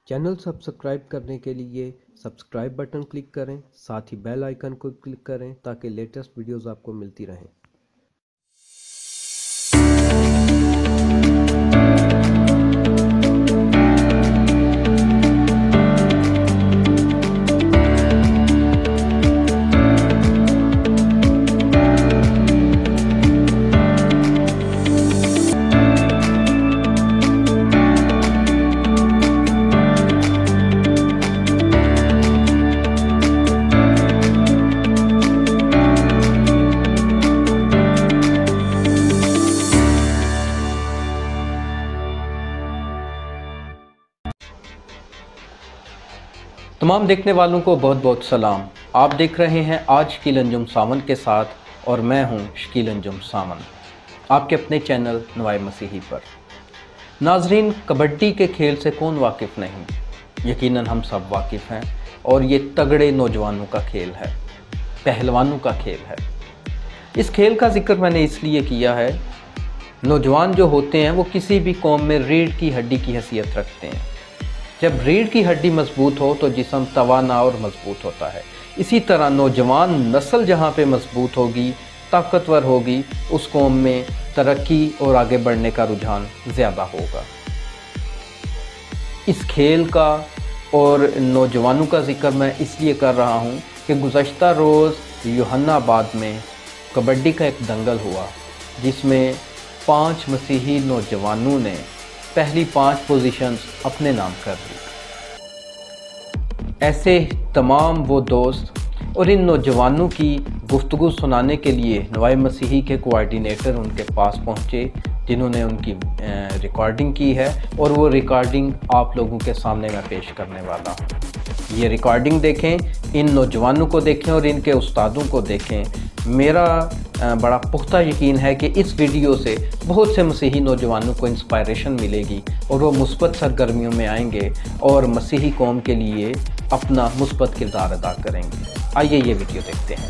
Channel subscribe करने के लिए सब्सक्राइब बटन क्लिक करें, साथ ही बेल आइकन को क्लिक करें ताकि लेटेस्ट वीडियोस आपको मिलती रहें। तमाम देखने वालों को बहुत बहुत सलाम। आप देख रहे हैं आज शकील अंजुम सावन के साथ और मैं हूं शकील अंजुम सावन, आपके अपने चैनल नवाए मसीही पर। नाजरीन, कबड्डी के खेल से कौन वाकिफ़ नहीं, यकीनन हम सब वाकिफ़ हैं और ये तगड़े नौजवानों का खेल है, पहलवानों का खेल है। इस खेल का जिक्र मैंने इसलिए किया है, नौजवान जो होते हैं वो किसी भी कौम में रीढ़ की हड्डी की हैसियत रखते हैं। जब रीढ़ की हड्डी मजबूत हो तो जिस्म तवाना और मजबूत होता है। इसी तरह नौजवान नस्ल जहाँ पे मजबूत होगी, ताकतवर होगी, उस कौम में तरक्की और आगे बढ़ने का रुझान ज़्यादा होगा। इस खेल का और नौजवानों का जिक्र मैं इसलिए कर रहा हूँ कि गुज़श्ता रोज़ यूहन्नाबाद में कबड्डी का एक दंगल हुआ जिसमें 5 मसीही नौजवानों ने पहली 5 पोजीशंस अपने नाम कर ली। ऐसे तमाम वो दोस्त और इन नौजवानों की गुफ्तगू सुनाने के लिए नवाए मसीही के कोऑर्डिनेटर उनके पास पहुँचे, जिन्होंने उनकी रिकॉर्डिंग की है और वो रिकॉर्डिंग आप लोगों के सामने मैं पेश करने वाला हूँ। ये रिकॉर्डिंग देखें, इन नौजवानों को देखें और इनके उस्तादों को देखें। मेरा बड़ा पुख्ता यकीन है कि इस वीडियो से बहुत से मसीही नौजवानों को इंस्पायरेशन मिलेगी और वो मुस्बत सरगर्मियों में आएंगे और मसीही कौम के लिए अपना मुस्बत किरदार अदा करेंगे। आइए ये वीडियो देखते हैं।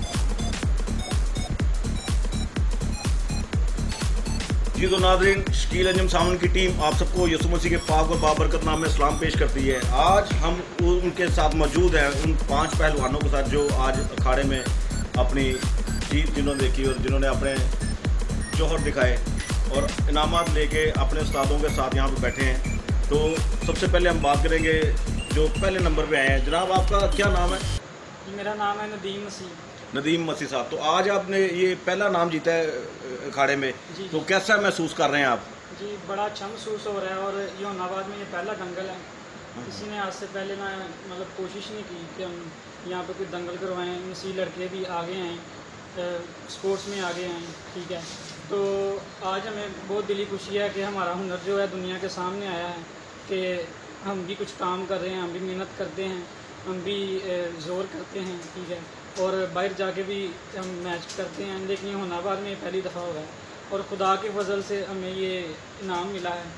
जी तो नाज़रीन, शकील अंजुम सावन की टीम आप सबको यीशु मसीह के पाक और बाबरकत नाम में सलाम पेश करती है। आज हम उनके साथ मौजूद हैं, उन 5 पहलवानों के साथ जो आज अखाड़े में अपनी जीत जिन्होंने देखी और जिन्होंने अपने जौहर दिखाए और इनामात लेके अपने उस्तादों के साथ यहाँ पे बैठे हैं। तो सबसे पहले हम बात करेंगे जो पहले नंबर पे आए हैं। जनाब, आपका क्या नाम है? मेरा नाम है नदीम मसीह। नदीम मसीह साहब, तो आज आपने ये पहला नाम जीता है अखाड़े में, तो कैसा महसूस कर रहे हैं आप? जी, बड़ा अच्छा महसूस हो रहा है और यूहन्नाबाद में ये पहला दंगल है। किसी ने आज से पहले ना मतलब कोशिश नहीं की कि हम यहाँ पे कोई दंगल करवाएं। मसीह लड़के भी आगे हैं, स्पोर्ट्स में आगे हैं, ठीक है। तो आज हमें बहुत दिली खुशी है कि हमारा हुनर जो है दुनिया के सामने आया है कि हम भी कुछ काम कर रहे हैं, हम भी मेहनत करते हैं, हम भी ज़ोर करते हैं, ठीक है, और बाहर जाके भी हम मैच करते हैं। लेकिन यूहन्नाबाद में पहली दफ़ा हो रहा है और खुदा के फजल से हमें ये इनाम मिला है।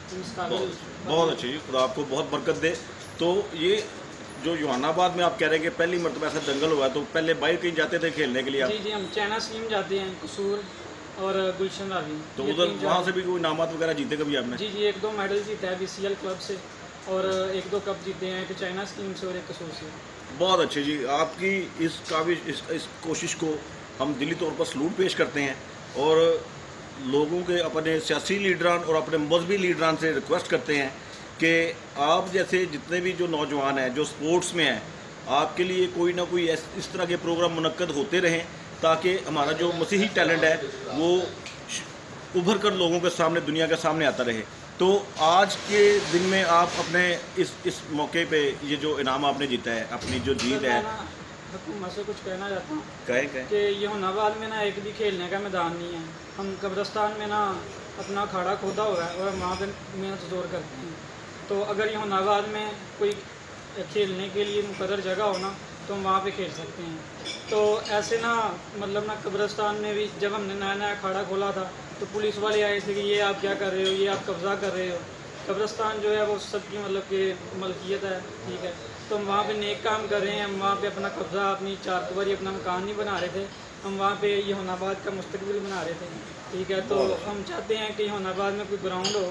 बहुत अच्छी, खुदा आपको बहुत बरकत दे। तो ये जो यूहन्नाबाद में आप कह रहे हैं कि पहली मरतबा ऐसा दंगल हुआ, तो पहले बाहर कहीं जाते थे खेलने के लिए आप? जी जी, हम चाइना स्कीम जाते हैं, कसूर और गुलशन रावी। तो उधर वहाँ से भी कोई इनामात वगैरह जीते कभी आपने? जी जी, 1-2 मेडल जीता है BCL क्लब से और 1-2 कप जीते हैं, एक चाइना स्कीम से और एक कसूर से। बहुत अच्छे जी, आपकी इस काबिज इस कोशिश को हम दिली तौर पर सलूट पेश करते हैं और लोगों के अपने सियासी लीडरान और अपने मजहबी लीडरान से रिक्वेस्ट करते हैं कि आप जैसे जितने भी जो नौजवान हैं जो स्पोर्ट्स में हैं, आपके लिए कोई ना कोई इस तरह के प्रोग्राम मुनक्कद होते रहें ताकि हमारा जो मसीही टैलेंट है वो उभर कर लोगों के सामने, दुनिया के सामने आता रहे। तो आज के दिन में आप अपने इस मौके पे ये जो इनाम आपने जीता है, अपनी जो जीत है, हुकूमत से कुछ कहना चाहता हूँ कहें कि यूहन्नाबाद में ना एक भी खेलने का मैदान नहीं है। हम कब्रिस्तान में ना अपना अखाड़ा खोदा हुआ है और वहाँ पे मेहनत जोर करते हैं। तो अगर यूहन्नाबाद में कोई खेलने के लिए मुकर्रर जगह हो ना तो हम वहाँ पे खेल सकते हैं। तो ऐसे ना मतलब ना कब्रिस्तान में भी जब हमने नया नया अखाड़ा खोला था तो पुलिस वाले आए थे कि ये आप क्या कर रहे हो, ये आप कब्ज़ा कर रहे हो। कब्रिस्तान जो है वो सबकी मतलब कि मलकियत है, ठीक है। तो हम वहाँ पे नेक काम कर रहे हैं, हम वहाँ पे अपना कब्ज़ा, अपनी 4 दीवारी, अपना मकान नहीं बना रहे थे, हम वहाँ पे यूहन्नाबाद का मुस्तकबिल बना रहे थे, ठीक है। तो हम चाहते हैं कि यूहन्नाबाद में कोई ग्राउंड हो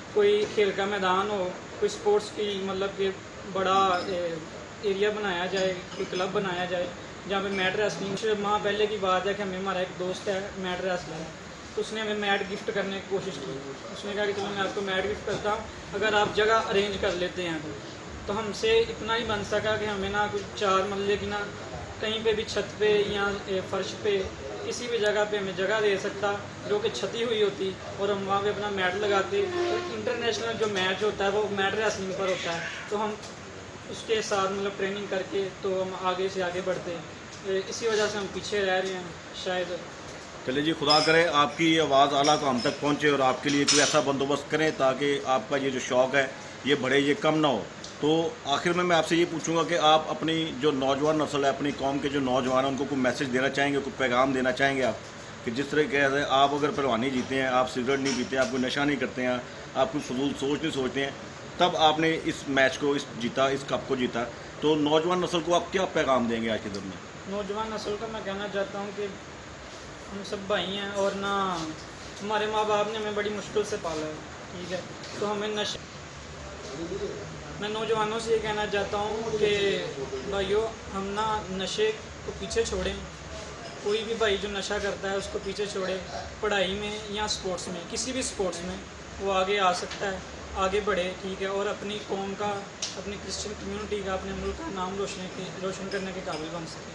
कोई खेल का मैदान हो, कोई स्पोर्ट्स की मतलब कि बड़ा एरिया बनाया जाए, कोई क्लब बनाया जाए जहाँ पे मैट रेसलिंग। माह पहले की बात है कि हमें, हमारा एक दोस्त है मैट रेसलर, तो उसने हमें मैट गिफ्ट करने की कोशिश की। उसने कहा कि चलो मैं आपको मैट गिफ्ट करता हूँ अगर आप जगह अरेंज कर लेते हैं। तो हमसे इतना ही बन सका कि हमें ना कुछ 4 मरले की ना कहीं पे भी छत पे या फर्श पे किसी भी जगह पे हमें जगह दे सकता जो कि छती हुई होती, और हम वहाँ पे अपना मैट लगाते। और इंटरनेशनल जो मैच होता है वो मैट रेसलिंग पर होता है, तो हम उसके साथ मतलब ट्रेनिंग करके तो हम आगे से आगे बढ़ते। इसी वजह से हम पीछे रह रहे हैं शायद। चलिए जी, खुदा करे आपकी ये आवाज़ आला काम तक पहुँचे और आपके लिए कोई ऐसा बंदोबस्त करें ताकि आपका ये जो शौक़ है ये बढ़े, ये कम ना हो। तो आखिर में मैं आपसे ये पूछूंगा कि आप अपनी जो नौजवान नस्ल है, अपनी कौम के जो नौजवान हैं, उनको कोई मैसेज देना चाहेंगे, कोई पैगाम देना चाहेंगे आप कि जिस तरह के आप अगर पहलवानी जीते हैं, आप सिगरेट नहीं पीते हैं, आप कोई नशा नहीं करते हैं, आप कोई फजूल सोच नहीं सोचते हैं, तब आपने इस मैच को जीता, इस कप को जीता, तो नौजवान नस्ल को आप क्या पैगाम देंगे आज के दिन में? नौजवान नस्ल को मैं कहना चाहता हूँ कि हम सब भाई हैं, और ना हमारे माँ बाप ने हमें बड़ी मुश्किल से पाला है, ठीक है, तो हमें नशे, मैं नौजवानों से ये कहना चाहता हूँ कि भाइयों हम ना नशे को पीछे छोड़ें। कोई भी भाई जो नशा करता है उसको पीछे छोड़े, पढ़ाई में या स्पोर्ट्स में, किसी भी स्पोर्ट्स में वो आगे आ सकता है, आगे बढ़े, ठीक है, और अपनी कौम का, अपनी क्रिश्चियन कम्युनिटी का, अपने मुल्क का नाम रोशन करने के काबिल बन सके।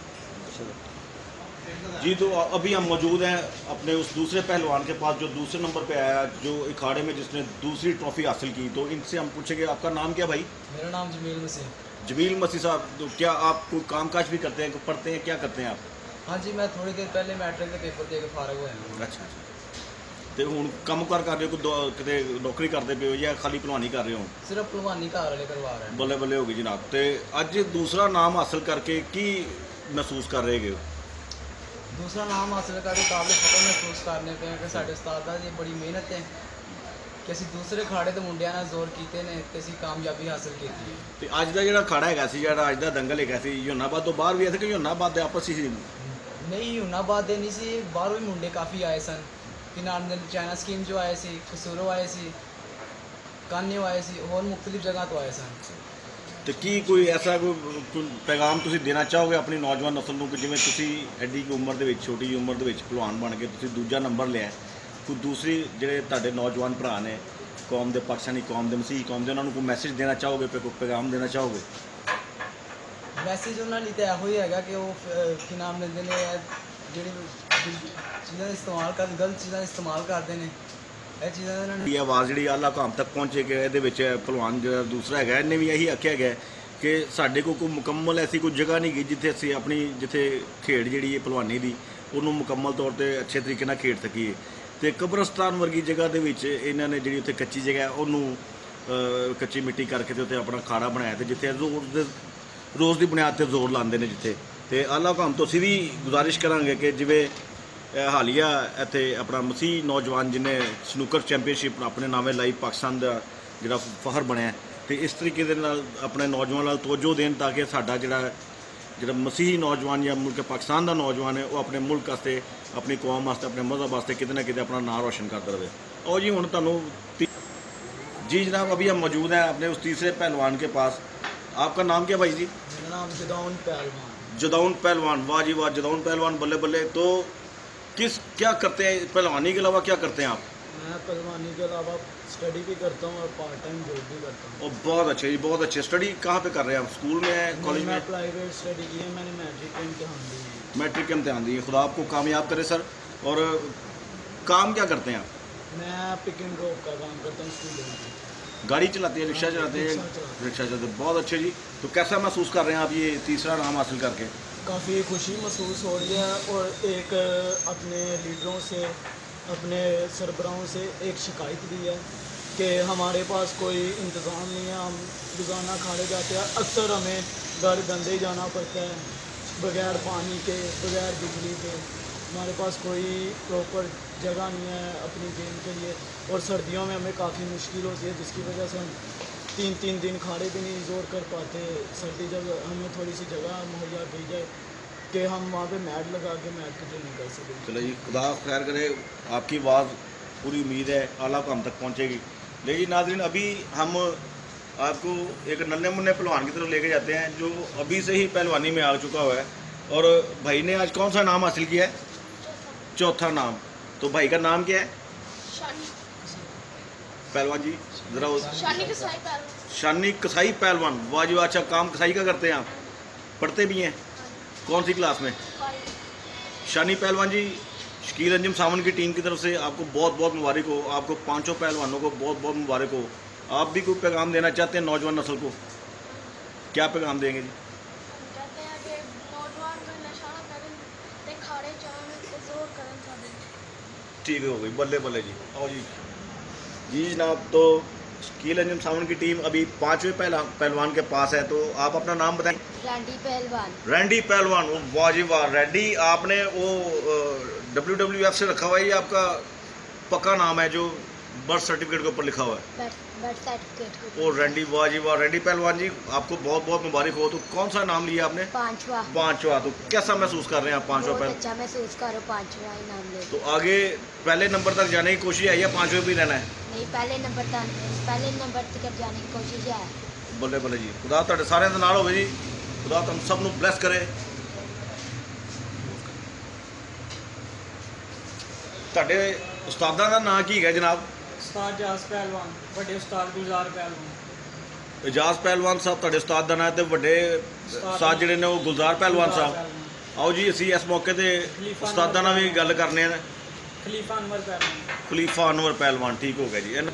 जी, तो अभी हम मौजूद हैं अपने उस दूसरे पहलवान के पास जो दूसरे नंबर पे आया, जो अखाड़े में जिसने दूसरी ट्रॉफी हासिल की। तो इनसे हम पूछेंगे आपका नाम क्या भाई? मेरा नाम जमील मसीह। जमील मसीह साहब, तो क्या आप कोई कामकाज भी करते हैं, पढ़ते हैं, क्या करते हैं आप? हाँ जी, मैं थोड़ी देर पहले मैट्रिक के पेपर दे के फारग हुआ हूँ। अच्छा, तो हुण कामकार कर रहे हो, कितने नौकरी करते पे हो या खाली भलवानी कर रहे हो? सिर्फ भलवानी घर वाले करवा रहे हैं। बल्ले बल्ले हो गई जनाब। तो अज दूसरा नाम हासिल करके की महसूस कर रहे हो? दूसरा नाम हासिल करके काबिल फख्र महसूस करने पे कि साढ़े उस्ताद दी बड़ी मेहनत है कि ਅਸੀਂ दूसरे खाड़े तो मुंडिया ने जोर किए ने ते ਅਸੀਂ कामयाबी हासिल की है। ਤੇ ਅੱਜ ਦਾ ਜਿਹੜਾ ਖਾੜਾ ਹੈਗਾ ਸੀ, ਜਿਹੜਾ ਅੱਜ ਦਾ ਦੰਗਲ ਹੈਗਾ ਸੀ, ਯੋਨਾਬਾਦ ਤੋਂ ਬਾਹਰ ਵੀ ਐਸੇ ਕਿ ਯੋਨਾਬਾਦ ਦੇ ਆਪਸ ਹੀ नहीं यूनाबाद दे नहीं सी, बाहरों भी मुंडे काफ़ी आए सन कि नाम चाइना स्कीम जो आए सी, कसूरो आए सी, कान्यो आए सी, और मुख्तलिफ जगह तो आए सन। तो की कोई ऐसा कोई पैगाम तुसी देना चाहोगे अपनी नौजवान नस्ल ਨੂੰ ਕਿ ਜਿਵੇਂ ਤੁਸੀਂ ਐਡੀ ਉਮਰ ਦੇ ਵਿੱਚ, ਛੋਟੀ ਉਮਰ ਦੇ ਵਿੱਚ ਪਹਿਲਵਾਨ ਬਣ ਕੇ ਤੁਸੀਂ ਦੂਜਾ ਨੰਬਰ ਲਿਆ, ਕੋਈ ਦੂਸਰੀ ਜਿਹੜੇ ਤੁਹਾਡੇ ਨੌਜਵਾਨ ਭਰਾ ਨੇ ਕੌਮ ਦੇ, ਪਾਕਿਸਤਾਨੀ ਕੌਮ ਦੇ, ਮਸੀਹੀ ਕੌਮ ਦੇ, ਉਹਨਾਂ ਨੂੰ ਕੋਈ ਮੈਸੇਜ ਦੇਣਾ ਚਾਹੋਗੇ, ਕੋਈ ਪੈगाम देना चाहोगे? मैसेज उन्होंने लिए तो यहो ही है कि वो की नाम लेंदे ने ਜਿਹੜੀ ਚੀਜ਼ਾਂ ਇਸਤੇਮਾਲ ਕਰ, ਗਲਤ ਚੀਜ਼ਾਂ ਇਸਤੇਮਾਲ ਕਰਦੇ ਨੇ, ਇਹ ਚੀਜ਼ਾਂ ਇਹਨਾਂ ਨੇ। ਇਹ ਆਵਾਜ਼ ਜਿਹੜੀ ਆਲਾ ਕਾਮ ਤੱਕ ਪਹੁੰਚੇ ਕਿ ਇਹਦੇ ਵਿੱਚ ਪਹਿਲਵਾਨ ਜਿਹੜਾ ਦੂਸਰਾ ਹੈਗਾ, ਇਹਨੇ ਵੀ ਇਹੀ ਆਖਿਆ ਗਿਆ ਕਿ ਸਾਡੇ ਕੋਲ ਕੋਈ ਮੁਕੰਮਲ ਐਸੀ ਕੋਈ ਜਗ੍ਹਾ ਨਹੀਂ ਗਈ ਜਿੱਥੇ ਅਸੀਂ ਆਪਣੀ, ਜਿੱਥੇ ਖੇਡ ਜਿਹੜੀ ਹੈ ਪਹਿਲਵਾਨੀ ਦੀ, ਉਹਨੂੰ ਮੁਕੰਮਲ ਤੌਰ 'ਤੇ ਅੱਛੇ ਤਰੀਕੇ ਨਾਲ ਖੇਡ ਸਕੀਏ। ਤੇ ਕਬਰਸਤਾਨ ਵਰਗੀ ਜਗ੍ਹਾ ਦੇ ਵਿੱਚ ਇਹਨਾਂ ਨੇ ਜਿਹੜੀ ਉੱਥੇ ਕੱਚੀ ਜਗ੍ਹਾ ਉਹਨੂੰ ਕੱਚੀ ਮਿੱਟੀ ਕਰਕੇ ਤੇ ਉੱਥੇ ਆਪਣਾ ਖਾੜਾ ਬਣਾਇਆ, ਤੇ ਜਿੱਥੇ ਰੋਜ਼ ਦੀ ਬੁਨਿਆਦ 'ਤੇ ਜ਼ੋਰ ਲਾਉਂਦੇ ਨੇ ਜਿੱਥੇ। ਤੇ ਆਲਾ ਕਾਮ ਤੋਂ ਅਸੀਂ ਵੀ ਗੁਜ਼ਾਰਿਸ਼ ਕਰਾਂਗੇ ਕਿ ਜਿਵੇਂ ਹਾਲੀਆ ਇੱਥੇ ਆਪਣਾ ਮਸੀਹ ਨੌਜਵਾਨ ਜਿਹਨੇ ਸਨੂਕਰ ਚੈਂਪੀਅਨਸ਼ਿਪ ਆਪਣੇ ਨਾਮੇ ਲਾਈ, ਪਾਕਿਸਤਾਨ ਦਾ ਜਿਹੜਾ ਫਖਰ ਬਣਿਆ, ਤੇ ਇਸ ਤਰੀਕੇ ਦੇ ਨਾਲ ਆਪਣੇ ਨੌਜਵਾਨਾਂ ਨਾਲ ਤਵੱਜੋ ਦੇਣ ਤਾਂ ਕਿ ਸਾਡਾ ਜਿਹੜਾ ਮਸੀਹੀ ਨੌਜਵਾਨ ਜਾਂ ਮੁਲਕ ਪਾਕਿਸਤਾਨ ਦਾ ਨੌਜਵਾਨ ਹੈ ਉਹ ਆਪਣੇ ਮੁਲਕ ਵਾਸਤੇ, अपनी कौम वास्ते, अपने मज़हब वास्ते किते ना किते अपना नाम रोशन करता रहे। और जी हुण तुहानूं जी जनाब, अभी हम मौजूद हैं अपने उस तीसरे पहलवान के पास। आपका नाम क्या भाई जी? मेरा नाम जदाउन पहलवान। जदाउन पहलवान, वाह जी वाह, जदाउन पहलवान, बल्ले बल्ले। तो क्या करते हैं पहलवानी के अलावा, क्या करते हैं आप? मैं पहलवानी के अलावा स्टडी भी करता हूँ और पार्ट टाइम जॉब भी करता हूँ। और बहुत अच्छे जी, बहुत अच्छे। स्टडी कहाँ पे कर रहे हैं आप? स्कूल में है, कॉलेज में? प्राइवेट स्टडी की है मैंने, मैट्रिक का इम्तहान दिया। मैट्रिक के इम्तहान दिए, खुदा आपको कामयाब करे सर। और काम क्या करते हैं आप? मैं पिक एंड ड्रॉप का काम करता हूँ स्टूडेंट। गाड़ी चलाते हैं, रिक्शा चलाते हैं? रिक्शा चलाते हैं, बहुत अच्छे जी। तो कैसा महसूस कर रहे हैं आप ये तीसरा नाम हासिल करके? काफ़ी खुशी महसूस हो रही है, और एक अपने लीडरों से, अपने सरबराहों से एक शिकायत भी है कि हमारे पास कोई इंतज़ाम नहीं है। हम रोज़ाना खाने जाते हैं, अक्सर हमें घर गंदे जाना पड़ता है, बगैर पानी के, बगैर बिजली के। हमारे पास कोई प्रॉपर जगह नहीं है अपनी गेम के लिए, और सर्दियों में हमें काफ़ी मुश्किल होती है, जिसकी वजह से हम 3-3 दिन खाड़े भी नहीं जोर कर पाते। सर्दी जब हमें थोड़ी सी जगह मुहैया दी जाए कि हम वहाँ पे मैट लगा के मैट की ट्रेनिंग कर सकें। चलो जी, खुदा खैर करे। आपकी आवाज़ पूरी उम्मीद है आला काम तक पहुँचेगी। लेकिन नाज़रीन अभी हम आपको एक नन्हे मुन्ने पहलवान की तरफ लेके जाते हैं जो अभी से ही पहलवानी में आ चुका हुआ है। और भाई ने आज कौन सा नाम हासिल किया है? चौथा नाम। तो भाई का नाम क्या है? पहलवान जी ज़रा शानी कसाई पहलवान। वाह जी, अच्छा काम कसाई का करते हैं आप? पढ़ते भी हैं? कौन सी क्लास में? शानी पहलवान जी, शकील अंजुम सावन की टीम की तरफ से आपको बहुत बहुत मुबारक हो। आपको पांचों पहलवानों को बहुत बहुत मुबारक हो। आप भी कोई पैगाम देना चाहते हैं नौजवान नस्ल को? क्या पैगाम देंगे जी? ठीक हो गई, बल्ले बल्ले जी। आओ जी जी जनाब, तो शकील अंजुम सावन की टीम अभी 5वें पहलवान के पास है। तो आप अपना नाम बताएं। रैंडी पहलवान। रैंडी पहलवान, वाह जी वाह। रैंडी आपने वो WWF से रखा हुआ है, ये आपका पक्का नाम है जो बर्थ सर्टिफिकेट के ऊपर लिखा हुआ है? Birth certificate. और रैंडी, वाह जी वाह। रैंडी पहलवान जी आपको बहुत बहुत मुबारक हो। तो कौन सा नाम लिया आपने? पांचवा। तो कैसा महसूस कर रहे हैं आप पांचवा पहलवान? अच्छा महसूस करो, पांचवा इनाम ले। तो आगे पहले नंबर तक जाने की कोशिश है या पांचवे भी रहना है? नहीं, पहले नंबर तक जाने की कोशिश है। बल्ले बल्ले जी, खुदा तुहाडे सारे दे नाल होवे जी। खुदा तुम सब नूं ब्लैस करे। तुहाडे उस्तादां दा नाम की है जनाब? उस्ताद जास पहलवान, बड़े उस्ताद गुलजार पहलवान। एजाज पहलवान साहब तुहाडे उस्ताद दा नाम ते वड्डे उस्ताद जिहड़े ने वो गुलजार पहलवान साहब। आओ जी असीं इस मौके ते उस्तादां नाल भी गल करने हैं। खलीफा अनवर पहलवान। खलीफा अनवर पहलवान, ठीक हो गया जी।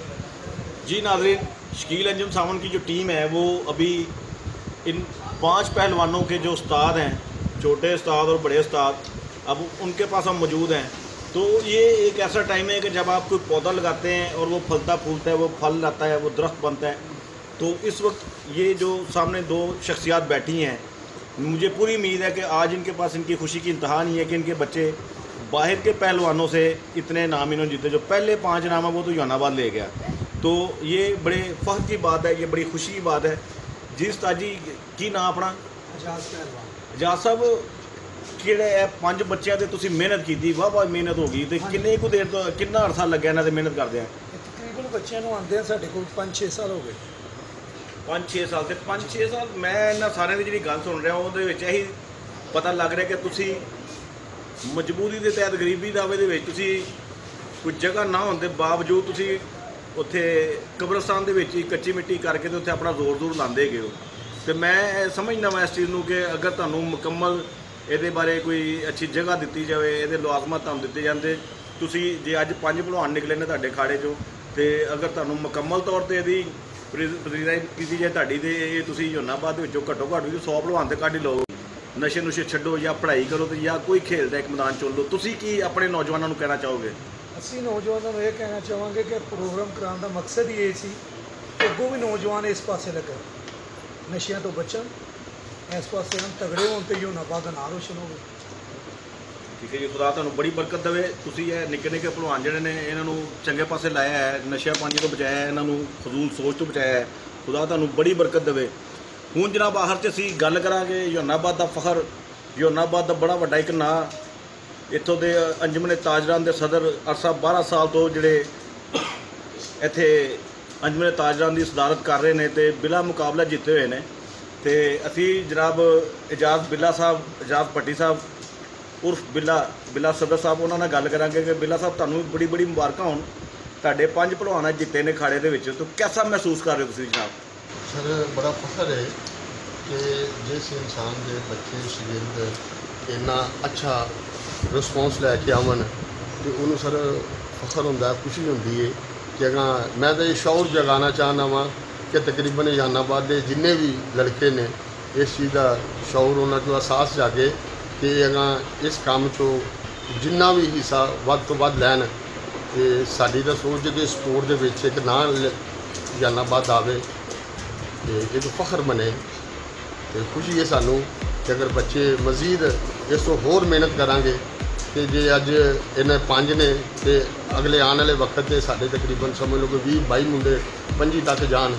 जी नाज़रीन, शकील अंजुम सावन की जो टीम है वो अभी इन 5 पहलवानों के जो उस्ताद हैं, छोटे उस्ताद और बड़े उस्ताद, अब उनके पास हम मौजूद हैं। तो ये एक ऐसा टाइम है कि जब आप कोई पौधा लगाते हैं और वो फलता फूलता है, वो फल लाता है, वो दरख्त बनता है। तो इस वक्त ये जो सामने 2 शख्सियात बैठी हैं, मुझे पूरी उम्मीद है कि आज इनके पास इनकी खुशी की इंतहा नहीं है कि इनके बच्चे बाहर के पहलवानों से इतने नाम इन्होंने जीते। जो पहले 5 नाम है वो तो जहानाबाद ले गया। तो ये बड़े फख्र की बात है, ये बड़ी खुशी की बात है। जी उस्ताद जी की नाम अपना? एजाज साहब, किहड़े 5 बच्चों से तुसीं मेहनत की? वाह वाह मेहनत हो गई। तो किन्ने को देर तो कितना अरसा लग्या इन्हां ते मेहनत करदे हैं? तकरीबन बच्चों को आंदे साढ़े को 5-6 साल हो गए। 5-6 साल से 5-6 साल मैं इन्हां सारिਆਂ ਦੀ ਜਿਹੜੀ ਗੱਲ ਸੁਣ ਰਿਹਾ ਉਹਦੇ ਵਿੱਚ ਇਹੀ ਪਤਾ ਲੱਗ ਰਿਹਾ ਕਿ ਤੁਸੀਂ ਮਜਬੂਰੀ ਦੇ ਤਹਿਤ ਗਰੀਬੀ ਦਾਵੇ ਦੇ ਵਿੱਚ ਤੁਸੀਂ ਕੋਈ ਜਗ੍ਹਾ ਨਾ ਹੋਣ ਦੇ ਬਾਵਜੂਦ ਤੁਸੀਂ ਉੱਥੇ ਕਬਰਸਤਾਨ ਦੇ ਵਿੱਚ ਹੀ ਕੱਚੀ ਮਿੱਟੀ ਕਰਕੇ ਤੇ ਉੱਥੇ ਆਪਣਾ ਜ਼ੋਰ ਲਾਉਂਦੇ ਗਏ ਹੋ। ਤੇ ਮੈਂ ਸਮਝਦਾ ਮੈਂ ਇਸ ਚੀਜ਼ ਨੂੰ ਕਿ ਅਗਰ ਤੁਹਾਨੂੰ ਮੁਕੰਮਲ ਇਹਦੇ ਬਾਰੇ ਕੋਈ ਅੱਛੀ ਜਗ੍ਹਾ ਦਿੱਤੀ ਜਾਵੇ, ਇਹਦੇ ਲਾਜ਼ਮਾਤ ਤੁਹਾਨੂੰ ਦਿੱਤੇ ਜਾਂਦੇ, ਤੁਸੀਂ ਜੇ ਅੱਜ 5 ਭਲਵਾਨ ਨਿਕਲੇ ਨੇ ਤੁਹਾਡੇ ਖਾੜੇ 'ਚੋਂ, ਤੇ ਅਗਰ ਤੁਹਾਨੂੰ ਮੁਕੰਮਲ ਤੌਰ ਤੇ ਇਹਦੀ ਪ੍ਰਤੀਨਿਧੀ ਕੀਤੀ ਜਾਏ ਤੁਹਾਡੀ, ਤੇ ਇਹ ਤੁਸੀਂ ਜਹਾਨਾਬਾਦ ਦੇ ਵਿੱਚੋਂ ਘੱਟੋ ਘੱਟ ਵੀ 100 ਭਲਵਾਨ ਤੇ ਕੱਢ ਹੀ ਲਓ। ਨਸ਼ੇ ਨੁਸ਼ੇ ਛੱਡੋ ਜਾਂ ਪੜ੍ਹਾਈ ਕਰੋ ਤੇ ਜਾਂ ਕੋਈ ਖੇਡ ਦਾ ਇੱਕ ਮੈਦਾਨ ਚੁਣ ਲਓ। ਤੁਸੀਂ ਕੀ ਆਪਣੇ ਨੌਜਵਾਨਾਂ ਨੂੰ ਕਹਿਣਾ ਚਾਹੋਗੇ? ਅਸੀਂ ਨੌਜਵਾਨਾਂ ਨੂੰ ਇਹ ਕਹਿਣਾ ਚਾਹਾਂਗੇ ਕਿ ਪ੍ਰੋਗਰਾਮ ਕਰਾਉਣ ਦਾ ਮਕਸਦ ਹੀ ਇਹ ਸੀ ਕਿ ਅੱਗੋਂ ਵੀ ਨੌਜਵਾਨ ਇਸ ਪਾਸੇ ਲੱਗਣ, ਨਸ਼ਿਆਂ ਤੋਂ ਬਚਣ, ਇਸ ਪਾਸੇ हम तगड़े होने ਤੇ ਜਹਾਨਾਬਾਦ ਦਾ ਨਾਂ ਰੋਸ਼ਨ ਹੋਵੇ। ਠੀਕ ਹੈ ਜੀ, ਖੁਦਾ ਤੁਹਾਨੂੰ ਬੜੀ ਬਰਕਤ ਦੇਵੇ। ਤੁਸੀਂ ਇਹ ਨਿੱਕੇ ਨਿੱਕੇ ਭਲਵਾਨ ਜਿਹੜੇ ਨੇ ਇਹਨਾਂ ਨੂੰ ਚੰਗੇ ਪਾਸੇ ਲਾਇਆ ਹੈ, ਨਸ਼ਿਆਂ ਪਾਣੀ ਤੋਂ ਬਚਾਇਆ ਹੈ, ਇਹਨਾਂ ਨੂੰ ਫਜ਼ੂਲ ਸੋਚ ਤੋਂ ਬਚਾਇਆ ਹੈ। ਖੁਦਾ ਤੁਹਾਨੂੰ ਬੜੀ ਬਰਕਤ ਦੇਵੇ। ਹੁਣ ਜਨਾਬ ਆਖਰ 'ਚ ਅਸੀਂ ਗੱਲ ਕਰਾਂਗੇ ਜਹਾਨਾਬਾਦ ਦਾ ਫਖਰ, ਜਹਾਨਾਬਾਦ ਦਾ ਬੜਾ ਵੱਡਾ ਇੱਕ ਨਾਂ। ਇੱਥੋਂ ਦੇ ਅੰਜਮਨ ਤਾਜਰਾਨ ਦੇ ਸਦਰ ਅਰਸਾ 12 ਸਾਲ ਤੋਂ ਜਿਹੜੇ ਇੱਥੇ ਅੰਜਮਨ ਤਾਜਰਾਨ ਦੀ ਸਦਾਰਤ ਕਰ ਰਹੇ ਨੇ ਤੇ ਬਿਲਾ ਮੁਕਾਬਲਾ ਜਿੱਤੇ ਹੋਏ ਨੇ। ਤੇ ਅਸੀਂ ਜਨਾਬ ਇਜਾਜ਼ ਬਿੱਲਾ ਸਾਹਿਬ, ਇਜਾਜ਼ ਭੱਟੀ ਸਾਹਿਬ ਉਰਫ ਬਿੱਲਾ ਸਦਰ ਸਾਹਿਬ, ਉਹਨਾਂ ਨਾਲ ਗੱਲ ਕਰਾਂਗੇ ਕਿ ਬਿੱਲਾ ਸਾਹਿਬ ਤੁਹਾਨੂੰ ਬੜੀ ਬੜੀ ਮੁਬਾਰਕਾਂ ਹੋਣ, ਤੁਹਾਡੇ 5 ਭਲਵਾਨ ਜਿੱਤੇ ਨੇ ਖਾੜੇ ਦੇ ਵਿੱਚ। तो कैसा महसूस कर रहे हो ਤੁਸੀਂ जनाब? सर बड़ा फखर है कि जिस इंसान के बच्चे शगिर्द इन्ना अच्छा रिस्पॉन्स लैके आवन तो उन्होंने सर फखर होंदा, खुशी होंदी है कि अगर मैं तो ये शौर जगाना चाहना वा कि तकरीबन जहानाबाद के जिन्ने भी लड़के ने इस चीज़ का शौर होना जो एहसास जागे कि अगर इस काम चो जिन्ना भी हिस्सा वध तो वध लैन ते साडी तां सोच कि स्पोर्ट दे विच एक नां जहानाबाद आवे ते एक फखर बने ते खुशी है सानू कि अगर बच्चे मजीद इस तो होर मेहनत करांगे कि जे अज इन्हें 5 ने ते अगले आने वाले वक्त ते साडे तकरीबन समझ लो कि 20-22 मुंडे 25 तक जान।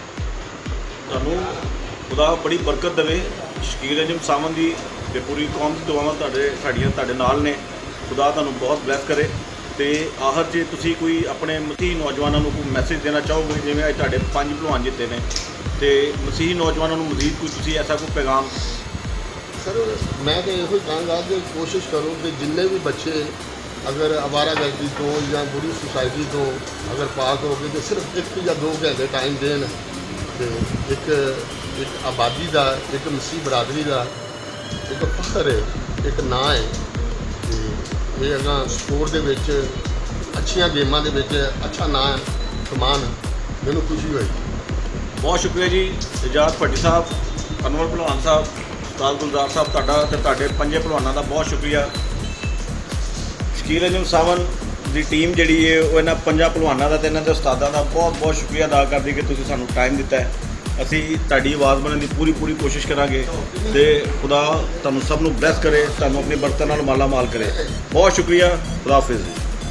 ਤੁਹਾਨੂੰ ਖੁਦਾ ਬੜੀ ਬਰਕਤ ਦੇਵੇ। ਸ਼ਕੀਲ ਅੰਜਮ ਸਾਵਨ ਦੀ ਤੇ ਪੂਰੀ ਕੌਮ ਦੀ ਦੁਆਵਾਂ ਸਾਡੀਆਂ ਤੁਹਾਡੇ ਨਾਲ ਨੇ। ਖੁਦਾ ਤੁਹਾਨੂੰ ਬਹੁਤ ਬਲੈਸ ਕਰੇ। ਤੇ ਆਖਰ 'ਚ ਤੁਸੀਂ ਕੋਈ ਆਪਣੇ ਮਸੀਹੀ ਨੌਜਵਾਨਾਂ ਨੂੰ ਕੋਈ ਮੈਸੇਜ ਦੇਣਾ ਚਾਹੋਗੇ, ਜਿਵੇਂ ਅੱਜ ਤੁਹਾਡੇ 5 ਭਲਵਾਨ ਜਿੱਤੇ ਨੇ, ਤੇ ਮਸੀਹੀ ਨੌਜਵਾਨਾਂ ਨੂੰ ਮਜ਼ੀਦ ਕੋਈ ਤੁਸੀਂ ਐਸਾ ਕੋਈ ਪੈगाम? ਸਰ ਮੈਂ ਤਾਂ ਇਹੋ ਕਹਾਂਗਾ ਕਿ ਕੋਸ਼ਿਸ਼ ਕਰੋ ਕਿ ਜਿੰਨੇ ਵੀ ਬੱਚੇ अगर आवारागर्दी तो या बुरी सोसाइटी तो अगर पाक हो गए तो सिर्फ 1 या 2 घंटे टाइम देन तो एक आबादी का, एक मसीह बरादरी का एक फखर है, एक नाँ है। ये अगर स्पोर्ट के अच्छिया गेमां दे विच अच्छा नाँ कमान मैनू खुशी हुई। बहुत शुक्रिया जी एजाज भट्टी साहब, अनवर भलवान साहब, उस्ताद गुलजार साहब, तुहाडा 5 भलवानों का बहुत शुक्रिया। शकील अंजुम सावन की टीम जी है वो इन्होंने 5 भलवानों का तो इन्होंने उस्तादों का बहुत बहुत शुक्रिया अदा करती कि तुसीं सानूं टाइम दिता है। असी तुहाडी आवाज़ बनने की पूरी कोशिश करांगे तो खुदा तुहानूं सब नूं ब्लैस करे, तुहानूं अपनी बरकत नाल माला माल करे। बहुत शुक्रिया, खुदा हाफिज़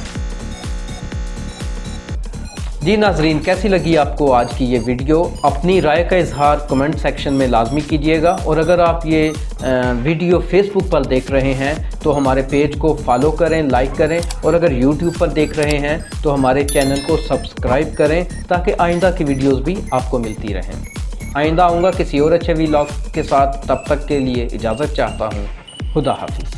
जी। नाजरीन, कैसी लगी आपको आज की ये वीडियो? अपनी राय का इजहार कमेंट सेक्शन में लाजमी कीजिएगा, और अगर आप ये वीडियो फेसबुक पर देख रहे हैं तो हमारे पेज को फॉलो करें, लाइक करें, और अगर यूट्यूब पर देख रहे हैं तो हमारे चैनल को सब्सक्राइब करें ताकि आइंदा की वीडियोस भी आपको मिलती रहें। आइंदा आऊँगा किसी और अच्छे व्लॉग के साथ, तब तक के लिए इजाज़त चाहता हूँ। खुदा हाफिज़।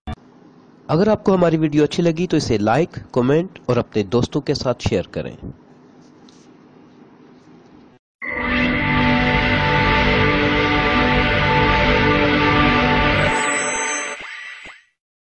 अगर आपको हमारी वीडियो अच्छी लगी तो इसे लाइक, कमेंट और अपने दोस्तों के साथ शेयर करें।